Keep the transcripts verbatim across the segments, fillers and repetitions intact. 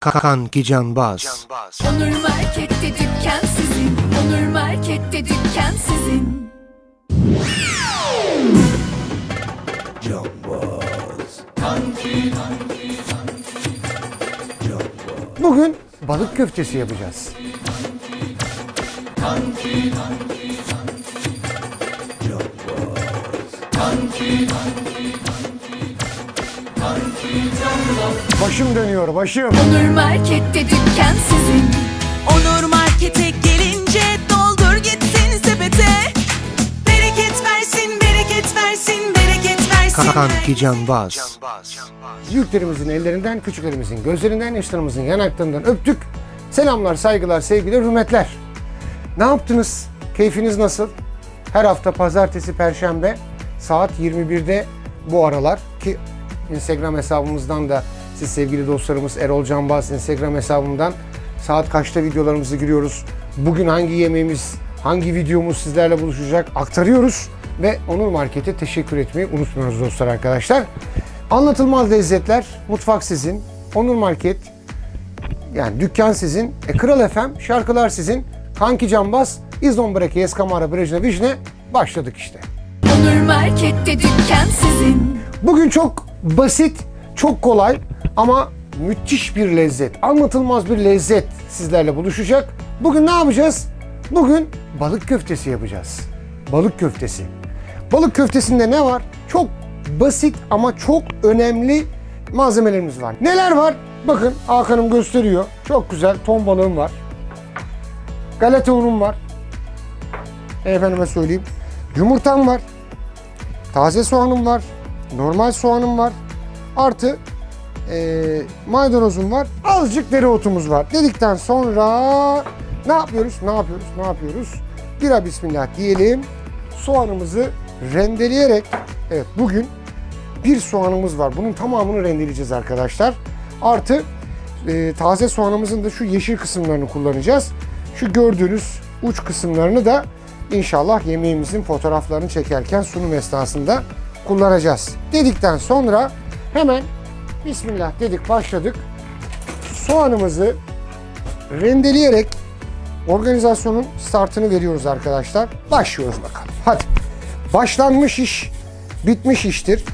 Kanki Canbaz. Onur Market'te dükkan sizin. Onur Market'te dükkan sizin. Canbaz. Kanki, kanki, kanki. Canbaz. Bugün balık köftesi yapacağız. Kanki, kanki, kanki. Canbaz. Kanki, kanki, kanki. Kanki Canbaz. Başım dönüyor, başım. Onur Market'te dükkan sizin. Onur Market'e gelince doldur gitsin sepete. Bereket versin, bereket versin, bereket versin. Kanki Canbaz. Büyüklerimizin ellerinden, küçüklerimizin gözlerinden, yaşlarımızın yanaklarından öptük. Selamlar, saygılar, sevgiler, hürmetler. Ne yaptınız? Keyfiniz nasıl? Her hafta pazartesi, perşembe saat yirmi birde bu aralar ki Instagram hesabımızdan da siz sevgili dostlarımız Erol Canbaz Instagram hesabımdan saat kaçta videolarımızı giriyoruz, bugün hangi yemeğimiz, hangi videomuz sizlerle buluşacak aktarıyoruz ve Onur Market'e teşekkür etmeyi unutmuyoruz dostlar arkadaşlar. Anlatılmaz lezzetler, mutfak sizin, Onur Market yani dükkan sizin, e, Kral F M, şarkılar sizin, Kanki Canbaz, İzon Breke, Eskamara, Brejne, Vijne başladık işte. Onur Market'te dükkan sizin. Bugün çok basit, çok kolay ama müthiş bir lezzet, anlatılmaz bir lezzet sizlerle buluşacak. Bugün ne yapacağız? Bugün balık köftesi yapacağız. Balık köftesi. Balık köftesinde ne var? Çok basit ama çok önemli malzemelerimiz var. Neler var? Bakın Hakan'ım gösteriyor. Çok güzel ton balığım var. Galeta unum var. Efendime söyleyeyim. Yumurtam var. Taze soğanım var. Normal soğanım var. Artı e, maydanozum var. Azıcık dereotumuz var. Dedikten sonra ne yapıyoruz? Ne yapıyoruz? Ne yapıyoruz? Bira bismillah diyelim. Soğanımızı rendeleyerek, evet bugün bir soğanımız var. Bunun tamamını rendeleyeceğiz arkadaşlar. Artı e, taze soğanımızın da şu yeşil kısımlarını kullanacağız. Şu gördüğünüz uç kısımlarını da İnşallah yemeğimizin fotoğraflarını çekerken sunum esnasında kullanacağız. Dedikten sonra hemen bismillah dedik, başladık. Soğanımızı rendeleyerek organizasyonun startını veriyoruz arkadaşlar. Başlıyoruz bakalım. Hadi. Başlanmış iş bitmiş iştir.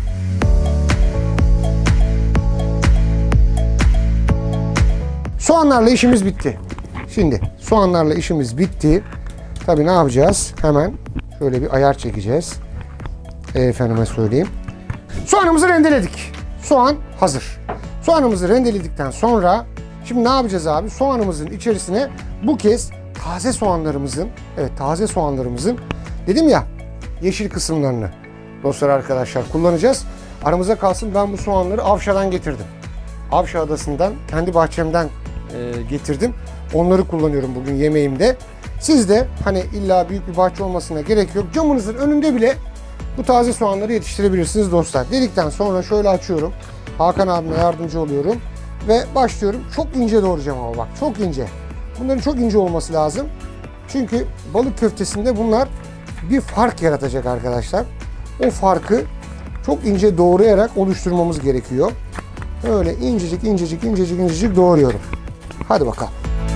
Soğanlarla işimiz bitti. Şimdi soğanlarla işimiz bitti. Tabii ne yapacağız? Hemen şöyle bir ayar çekeceğiz. E, efendime söyleyeyim. Soğanımızı rendeledik. Soğan hazır. Soğanımızı rendeledikten sonra şimdi ne yapacağız abi? Soğanımızın içerisine bu kez taze soğanlarımızın, evet taze soğanlarımızın dedim ya yeşil kısımlarını dostlar arkadaşlar kullanacağız. Aramıza kalsın, ben bu soğanları Avşa'dan getirdim. Avşa Adası'ndan, kendi bahçemden e, getirdim. Onları kullanıyorum bugün yemeğimde. Siz de hani illa büyük bir bahçe olmasına gerek yok. Camınızın önünde bile bu taze soğanları yetiştirebilirsiniz dostlar. Dedikten sonra şöyle açıyorum. Hakan abime yardımcı oluyorum. Ve başlıyorum. Çok ince doğrayacağım ama bak. Çok ince. Bunların çok ince olması lazım. Çünkü balık köftesinde bunlar bir fark yaratacak arkadaşlar. O farkı çok ince doğrayarak oluşturmamız gerekiyor. Öyle incecik incecik incecik incecik doğruyorum. Hadi bakalım.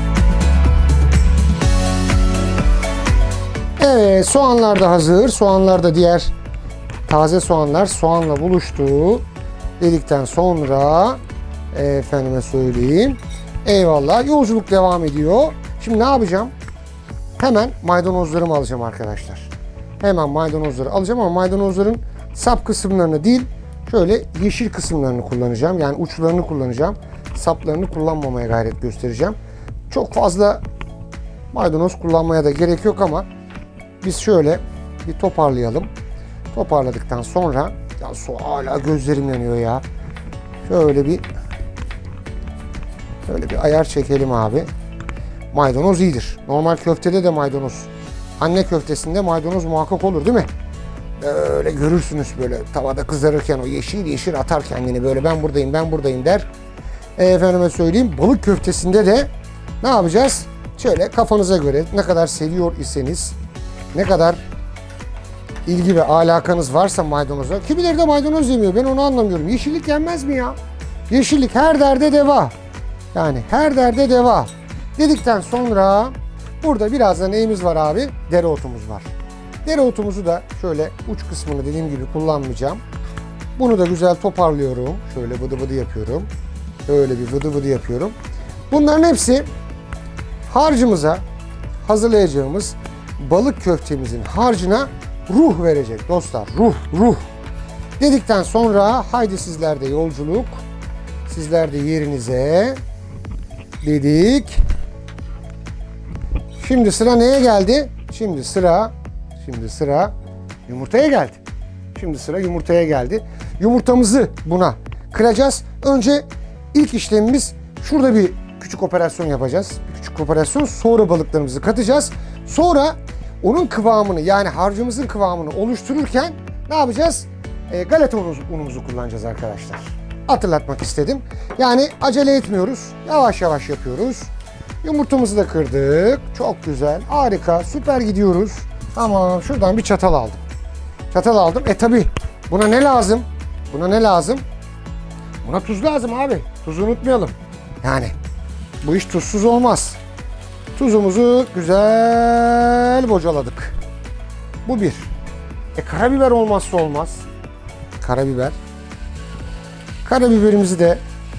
Evet, soğanlar da hazır. Soğanlar da diğer taze soğanlar soğanla buluştu. Dedikten sonra efendime söyleyeyim. Eyvallah. Yolculuk devam ediyor. Şimdi ne yapacağım? Hemen maydanozlarımı alacağım arkadaşlar. Hemen maydanozları alacağım ama maydanozların sap kısımlarını değil, şöyle yeşil kısımlarını kullanacağım. Yani uçlarını kullanacağım. Saplarını kullanmamaya gayret göstereceğim. Çok fazla maydanoz kullanmaya da gerek yok ama biz şöyle bir toparlayalım. Toparladıktan sonra ya su hala gözlerim yanıyor ya. Şöyle bir şöyle bir ayar çekelim abi. Maydanoz iyidir. Normal köftede de maydanoz. Anne köftesinde maydanoz muhakkak olur değil mi? Böyle görürsünüz böyle tavada kızarırken o yeşil yeşil atar kendini böyle ben buradayım ben buradayım der. E, efendime söyleyeyim balık köftesinde de ne yapacağız? Şöyle kafanıza göre ne kadar seviyor iseniz, ne kadar ilgi ve alakanız varsa maydanoza. Kimileri de maydanoz yemiyor. Ben onu anlamıyorum. Yeşillik yenmez mi ya? Yeşillik her derde deva. Yani her derde deva. Dedikten sonra burada biraz da neyimiz var abi? Dereotumuz var. Dereotumuzu da şöyle uç kısmını dediğim gibi kullanmayacağım. Bunu da güzel toparlıyorum. Şöyle vıdı vıdı yapıyorum. Böyle bir vıdı vıdı yapıyorum. Bunların hepsi harcımıza, hazırlayacağımız balık köftemizin harcına ruh verecek dostlar. Ruh, ruh. Dedikten sonra haydi sizler de yolculuk. Sizler de yerinize dedik. Şimdi sıra neye geldi? Şimdi sıra, şimdi sıra yumurtaya geldi. Şimdi sıra yumurtaya geldi. Yumurtamızı buna kıracağız. Önce ilk işlemimiz şurada bir küçük operasyon yapacağız. Bir küçük operasyon. Sonra balıklarımızı katacağız. Sonra onun kıvamını yani harcımızın kıvamını oluştururken ne yapacağız? E, galeta unumuzu kullanacağız arkadaşlar. Hatırlatmak istedim. Yani acele etmiyoruz. Yavaş yavaş yapıyoruz. Yumurtamızı da kırdık. Çok güzel. Harika. Süper gidiyoruz. Tamam. Şuradan bir çatal aldım. Çatal aldım. E tabi buna ne lazım? Buna ne lazım? Buna tuz lazım abi. Tuzu unutmayalım. Yani bu iş tuzsuz olmaz. Tuzumuzu güzel bocaladık. Bu bir. E karabiber olmazsa olmaz. Karabiber. Karabiberimizi de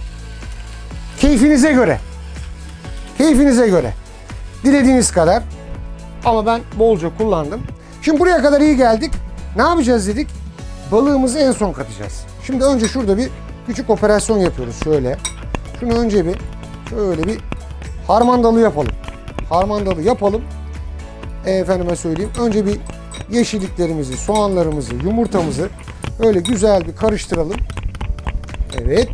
keyfinize göre. Keyfinize göre. Dilediğiniz kadar. Ama ben bolca kullandım. Şimdi buraya kadar iyi geldik. Ne yapacağız dedik? Balığımızı en son katacağız. Şimdi önce şurada bir küçük operasyon yapıyoruz. Şöyle. Şunu önce bir şöyle bir harmandalı yapalım. Harmandalı yapalım. E, efendime söyleyeyim. Önce bir yeşilliklerimizi, soğanlarımızı, yumurtamızı öyle güzel bir karıştıralım. Evet.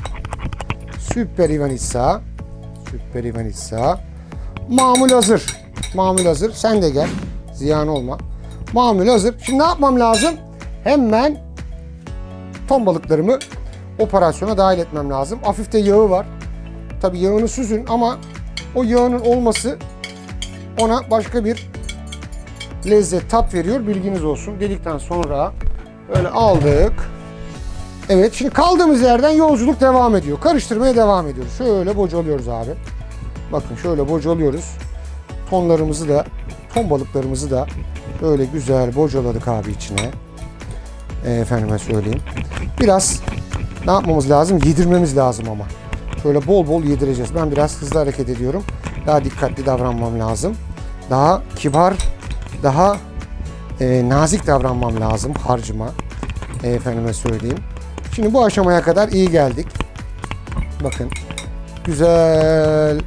Süper Ivanitsa. Süper Ivanitsa. Mamul hazır. Mamul hazır. Sen de gel. Ziyan olma. Mamul hazır. Şimdi ne yapmam lazım? Hemen ton balıklarımı operasyona dahil etmem lazım. Hafif de yağı var. Tabii yağını süzün ama o yağının olması ona başka bir lezzet, tat veriyor. Bilginiz olsun. Dedikten sonra böyle aldık. Evet, şimdi kaldığımız yerden yolculuk devam ediyor. Karıştırmaya devam ediyoruz. Şöyle bocalıyoruz abi. Bakın şöyle bocalıyoruz. Tonlarımızı da, ton balıklarımızı da böyle güzel bocaladık abi içine. E, efendime söyleyeyim. Biraz ne yapmamız lazım? Yedirmemiz lazım ama. Şöyle bol bol yedireceğiz. Ben biraz hızlı hareket ediyorum. Daha dikkatli davranmam lazım. Daha kibar, daha e, nazik davranmam lazım harcıma. E, efendime söyleyeyim. Şimdi bu aşamaya kadar iyi geldik. Bakın. Güzel.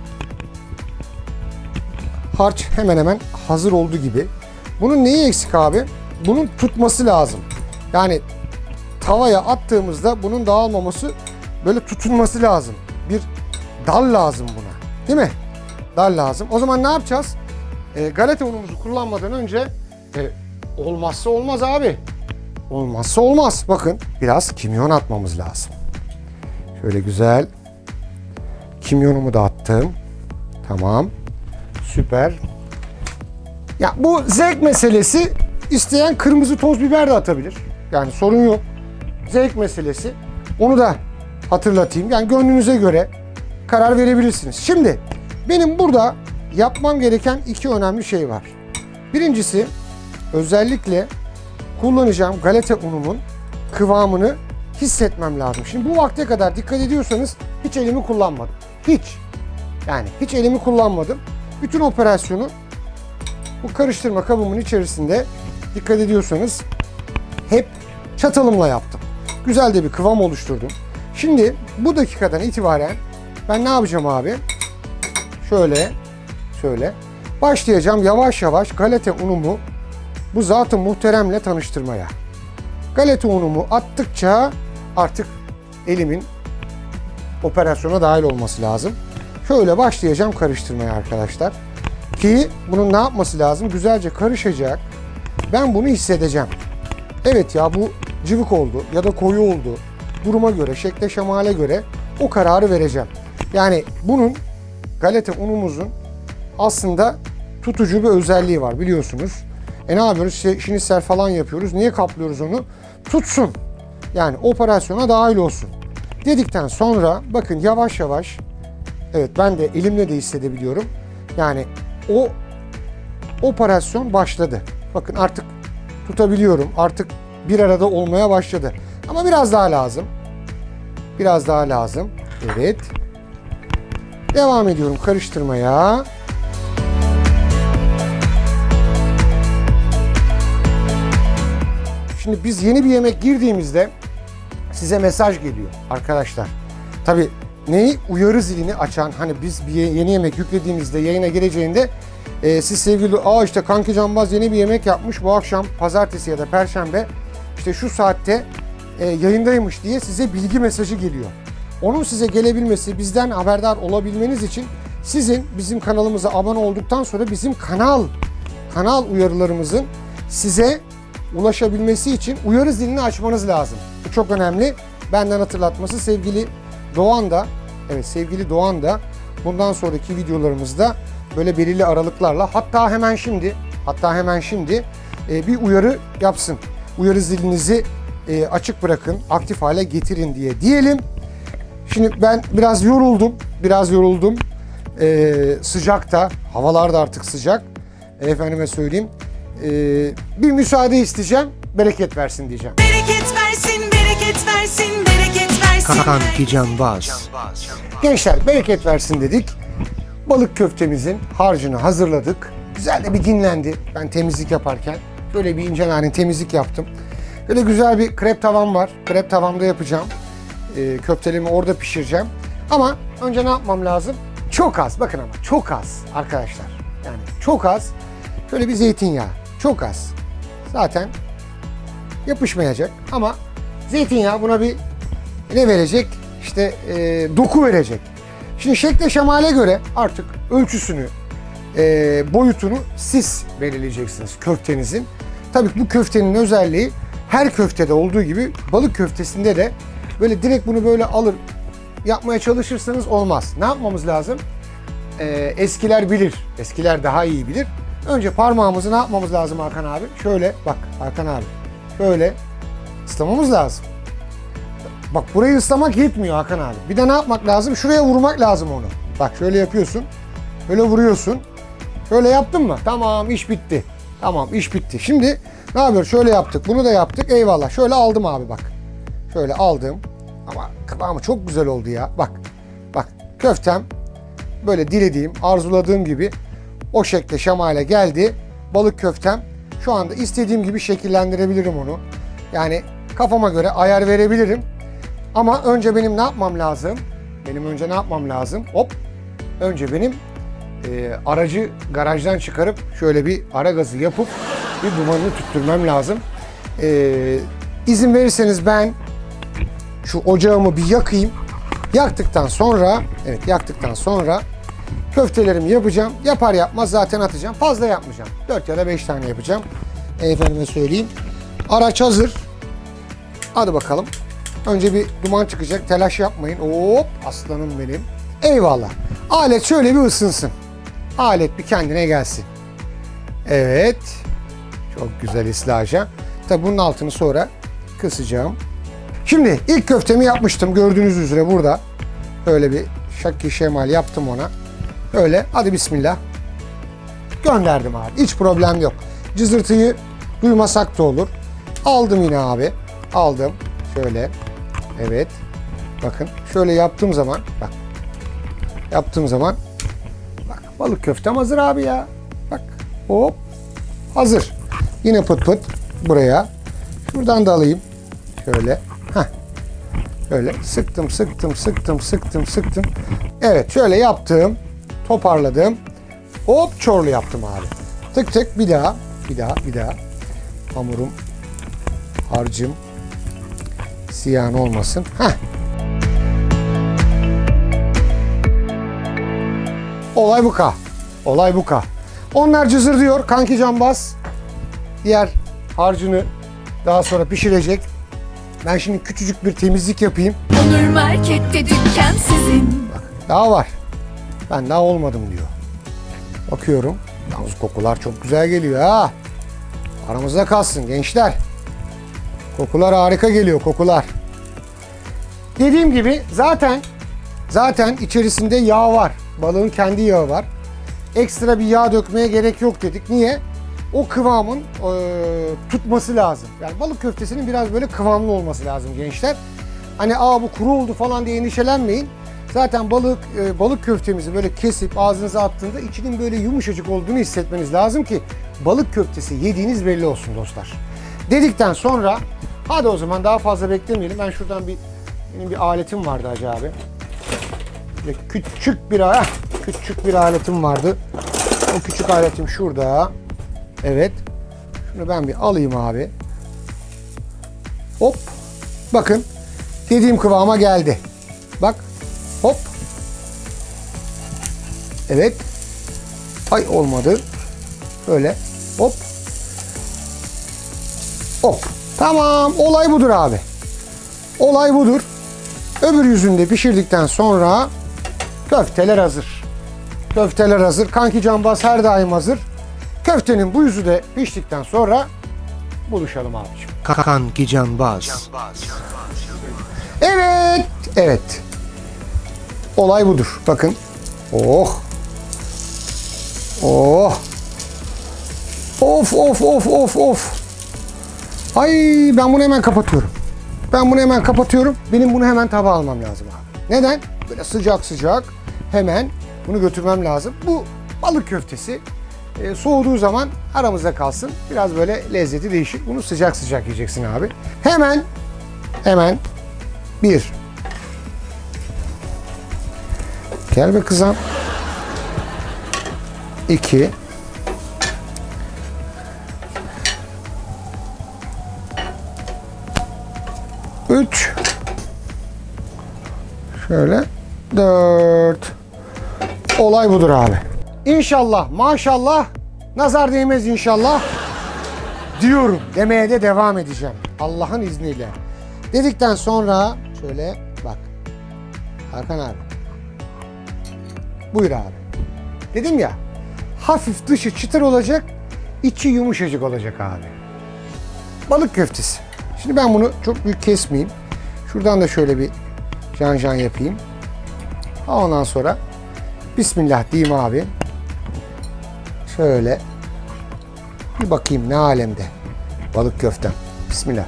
Harç hemen hemen hazır oldu gibi. Bunun neyi eksik abi? Bunun tutması lazım. Yani tavaya attığımızda bunun dağılmaması, böyle tutunması lazım. Bir dal lazım buna. Değil mi? Dal lazım. O zaman ne yapacağız? E, galeta unumuzu kullanmadan önce e, olmazsa olmaz abi. Olmazsa olmaz. Bakın biraz kimyon atmamız lazım. Şöyle güzel. Kimyonumu da attım. Tamam. Süper. Ya bu zevk meselesi. İsteyen kırmızı toz biber de atabilir. Yani sorun yok. Zevk meselesi. Onu da hatırlatayım. Yani gönlünüze göre karar verebilirsiniz. Şimdi benim burada yapmam gereken iki önemli şey var. Birincisi özellikle kullanacağım galeta unumun kıvamını hissetmem lazım. Şimdi bu vakte kadar dikkat ediyorsanız hiç elimi kullanmadım. Hiç. Yani hiç elimi kullanmadım. Bütün operasyonu bu karıştırma kabımın içerisinde dikkat ediyorsanız hep çatalımla yaptım. Güzel de bir kıvam oluşturdum. Şimdi bu dakikadan itibaren ben ne yapacağım abi? Şöyle, şöyle başlayacağım yavaş yavaş galeta unumu bu zat-ı muhteremle tanıştırmaya. Galeta unumu attıkça artık elimin operasyona dahil olması lazım. Şöyle başlayacağım karıştırmaya arkadaşlar. Ki bunun ne yapması lazım? Güzelce karışacak. Ben bunu hissedeceğim. Evet ya bu cıvık oldu ya da koyu oldu. Duruma göre, şekle şemale göre o kararı vereceğim. Yani bunun galeta unumuzun aslında tutucu bir özelliği var biliyorsunuz. E ne yapıyoruz? Şinitsel falan yapıyoruz. Niye kaplıyoruz onu? Tutsun. Yani operasyona dahil olsun. Dedikten sonra bakın yavaş yavaş Evet, ben de elimle de hissedebiliyorum. Yani o operasyon başladı. Bakın artık tutabiliyorum. Artık bir arada olmaya başladı. Ama biraz daha lazım. Biraz daha lazım. Evet. Devam ediyorum karıştırmaya. Şimdi biz yeni bir yemek girdiğimizde size mesaj geliyor arkadaşlar. Tabii neyi? Uyarı zilini açan, hani biz bir yeni yemek yüklediğimizde yayına gireceğinde e, siz sevgili, aa işte Kanki Canbaz yeni bir yemek yapmış bu akşam pazartesi ya da perşembe işte şu saatte e, yayındaymış diye size bilgi mesajı geliyor. Onun size gelebilmesi, bizden haberdar olabilmeniz için sizin bizim kanalımıza abone olduktan sonra bizim kanal kanal uyarılarımızın size ulaşabilmesi için uyarı zilini açmanız lazım. Bu çok önemli. Benden hatırlatması sevgili Doğan da, evet sevgili Doğan da bundan sonraki videolarımızda böyle belirli aralıklarla, hatta hemen şimdi, hatta hemen şimdi e, bir uyarı yapsın. Uyarı zilinizi e, açık bırakın, aktif hale getirin diye diyelim. Şimdi ben biraz yoruldum, biraz yoruldum. E, sıcakta, havalar da artık sıcak. Efendime söyleyeyim. E, bir müsaade isteyeceğim, bereket versin diyeceğim. Bereket versin, bereket versin, bereket versin. Kanki Canbaz. Gençler bereket versin dedik. Balık köftemizin harcını hazırladık. Güzel de bir dinlendi ben temizlik yaparken. Böyle bir ince narin temizlik yaptım. Böyle güzel bir krep tavam var. Krep tavamda yapacağım. Ee, köftelerimi orada pişireceğim. Ama önce ne yapmam lazım? Çok az, bakın ama çok az arkadaşlar. Yani çok az. Şöyle bir zeytinyağı. Çok az. Zaten yapışmayacak ama zeytinyağı buna bir ne verecek? İşte e, doku verecek. Şimdi şekle şemale göre artık ölçüsünü, e, boyutunu siz belirleyeceksiniz köftenizin. Tabii bu köftenin özelliği her köftede olduğu gibi balık köftesinde de böyle direkt bunu böyle alır yapmaya çalışırsanız olmaz. Ne yapmamız lazım? E, eskiler bilir. Eskiler daha iyi bilir. Önce parmağımızı ne yapmamız lazım Hakan abi? Şöyle bak Hakan abi. Şöyle ıslamamız lazım. Bak burayı ıslamak yetmiyor Hakan abi. Bir de ne yapmak lazım? Şuraya vurmak lazım onu. Bak şöyle yapıyorsun. Böyle vuruyorsun. Şöyle yaptın mı? Tamam, iş bitti. Tamam, iş bitti. Şimdi ne yapıyoruz? Şöyle yaptık. Bunu da yaptık. Eyvallah. Şöyle aldım abi bak. Şöyle aldım. Ama kıvamı çok güzel oldu ya. Bak. Bak. Köftem böyle dilediğim, arzuladığım gibi o şekle şemale geldi. Balık köftem. Şu anda istediğim gibi şekillendirebilirim onu. Yani kafama göre ayar verebilirim. Ama önce benim ne yapmam lazım? Benim önce ne yapmam lazım? Hop! Önce benim e, aracı garajdan çıkarıp şöyle bir ara gazı yapıp bir dumanını tüttürmem lazım. E, izin verirseniz ben şu ocağımı bir yakayım. Yaktıktan sonra, evet yaktıktan sonra köftelerimi yapacağım. Yapar yapmaz zaten atacağım. Fazla yapmayacağım. dört ya da beş tane yapacağım. Efendime söyleyeyim. Araç hazır. Hadi bakalım. Önce bir duman çıkacak. Telaş yapmayın. Hop aslanım benim. Eyvallah. Alet şöyle bir ısınsın. Alet bir kendine gelsin. Evet. Çok güzel islaja. Tabi bunun altını sonra kısacağım. Şimdi ilk köftemi yapmıştım. Gördüğünüz üzere burada. Böyle bir şakki şemal yaptım ona. Öyle. Hadi bismillah. Gönderdim abi. Hiç problem yok. Cızırtıyı duymasak da olur. Aldım yine abi. Aldım. Şöyle. Evet. Bakın. Şöyle yaptığım zaman. Bak. Yaptığım zaman. Bak. Balık köftem hazır abi ya. Bak. Hop. Hazır. Yine pıt pıt. Buraya. Şuradan da alayım. Şöyle. Heh. Böyle sıktım, sıktım, sıktım, sıktım, sıktım. Evet. Şöyle yaptım. Toparladım. Hop. Çorlu yaptım abi. Tık tık. Bir daha. Bir daha. Bir daha. Hamurum. Harcım. Ziyan olmasın. Heh. Olay bu ka. Olay bu ka. Onlar cızır diyor. Kanki Canbaz diğer harcını daha sonra pişirecek. Ben şimdi küçücük bir temizlik yapayım. Onur Market'te dükkan sizin. Bak, daha var. Ben daha olmadım diyor. Bakıyorum. Yalnız kokular çok güzel geliyor ha. Aramızda kalsın gençler. Kokular harika geliyor, kokular. Dediğim gibi zaten Zaten içerisinde yağ var. Balığın kendi yağı var. Ekstra bir yağ dökmeye gerek yok dedik. Niye? O kıvamın e, tutması lazım. Yani balık köftesinin biraz böyle kıvamlı olması lazım gençler. Hani aa bu kuru oldu falan diye endişelenmeyin. Zaten balık e, balık köftemizi böyle kesip ağzınıza attığında içinin böyle yumuşacık olduğunu hissetmeniz lazım ki balık köftesi yediğiniz belli olsun dostlar. Dedikten sonra hadi o zaman daha fazla beklemeyelim. Ben şuradan bir benim bir aletim vardı Hacı abi. Böyle küçük bir heh, küçük bir aletim vardı. O küçük aletim şurada. Evet. Şunu ben bir alayım abi. Hop. Bakın. Dediğim kıvama geldi. Bak. Hop. Evet. Ay olmadı. Böyle. Hop. Hop. Tamam. Olay budur abi. Olay budur. Öbür yüzünde pişirdikten sonra köfteler hazır. Köfteler hazır. Kanki Canbaz her daim hazır. Köftenin bu yüzü de piştikten sonra buluşalım abiciğim. Kanki Canbaz. Evet. Evet. Olay budur. Bakın. Oh. Oh. Of of of of of. Ay ben bunu hemen kapatıyorum. Ben bunu hemen kapatıyorum. Benim bunu hemen tabağa almam lazım abi. Neden? Böyle sıcak sıcak hemen bunu götürmem lazım. Bu balık köftesi e, soğuduğu zaman aramızda kalsın. Biraz böyle lezzeti değişir. Bunu sıcak sıcak yiyeceksin abi. Hemen hemen bir. Gel be kızım. İki. Üç. Şöyle. Dört. Olay budur abi. İnşallah, maşallah, nazar değmez inşallah diyorum. Demeye de devam edeceğim. Allah'ın izniyle. Dedikten sonra şöyle bak. Hakan abi. Buyur abi. Dedim ya, hafif dışı çıtır olacak, içi yumuşacık olacak abi. Balık köftesi. Şimdi ben bunu çok büyük kesmeyeyim. Şuradan da şöyle bir jan jan yapayım. Ondan sonra Bismillah diyeyim abi. Şöyle bir bakayım ne alemde balık köftem. Bismillah.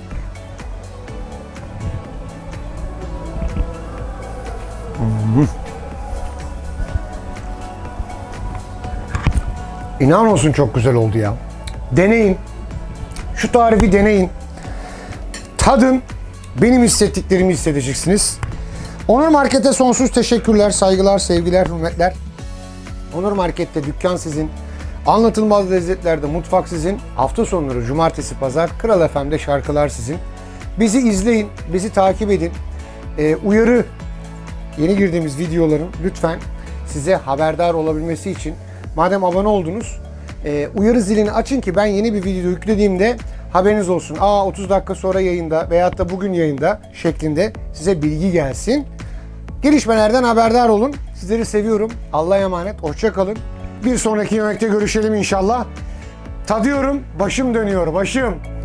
Hmm. İnan olsun çok güzel oldu ya. Deneyin. Şu tarifi deneyin. Tadın. Benim hissettiklerimi hissedeceksiniz. Onur Market'e sonsuz teşekkürler, saygılar, sevgiler, hürmetler. Onur Market'te dükkan sizin. Anlatılmaz lezzetlerde mutfak sizin. Hafta sonları cumartesi pazar Kral F M'de şarkılar sizin. Bizi izleyin, bizi takip edin. Ee, uyarı yeni girdiğimiz videoların lütfen size haberdar olabilmesi için madem abone oldunuz e, uyarı zilini açın ki ben yeni bir video yüklediğimde haberiniz olsun. Aa otuz dakika sonra yayında veyahut da bugün yayında şeklinde size bilgi gelsin. Gelişmelerden haberdar olun. Sizleri seviyorum. Allah'a emanet. Hoşça kalın. Bir sonraki yemekte görüşelim inşallah. Tadıyorum. Başım dönüyor. Başım.